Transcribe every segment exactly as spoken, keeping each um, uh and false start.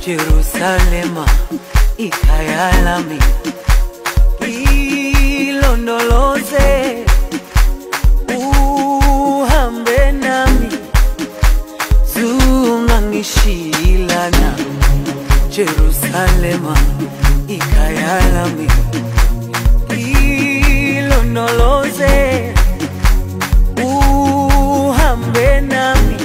Jerusalema, ikhaya lami, ilondoloze, uhambe nami, zungangishilana. Jerusalema, ikhaya lami, ilondoloze, uhambe nami,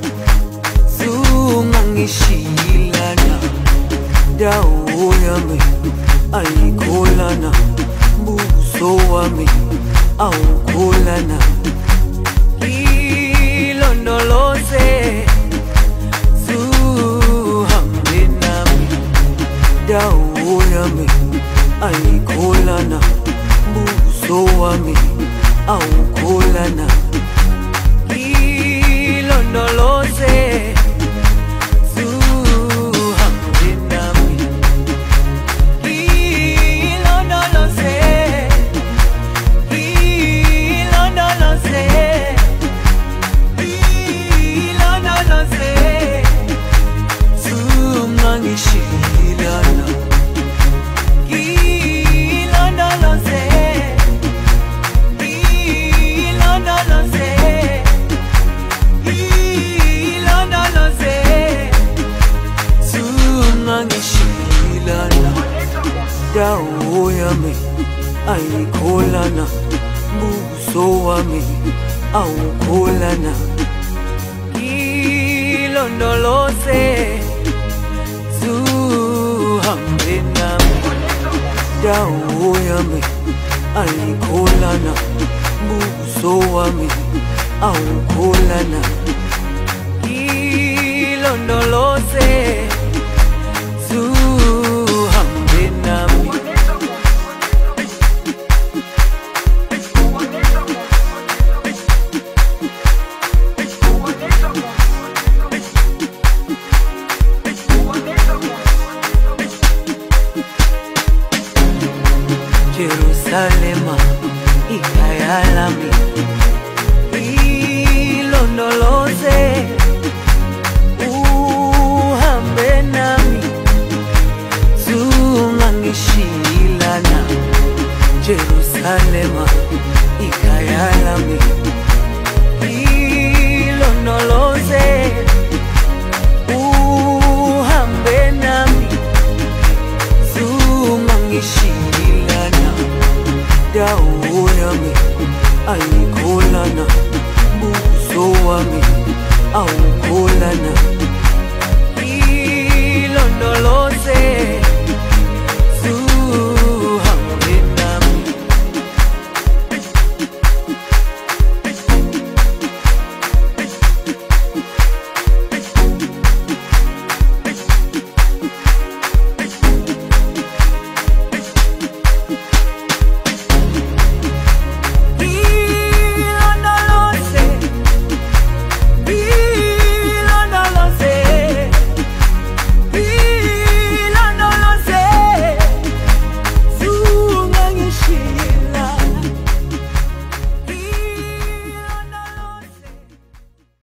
zungangishilana. Dawo yami ayikholana, buso wami awukholana. Ilondoloze, zuhambe nami. Dawo yami ayikholana, buso wami awukholana. Ilondoloze, dawo yami ayikholana, buso wami awukholana. Ilondoloze, zuhambe nami. Dawo yami ayikholana, buso wami awukholana. Ilondoloze, zuhambe nami. Jerusalema, ikhaya lami, ilondoloze, uhambe nami, zungangishilana. Jerusalema, ikhaya lami, ilondoloze, uhambe nami, zungangishilana. Dawo yami ayikholana, buso wami awukholana.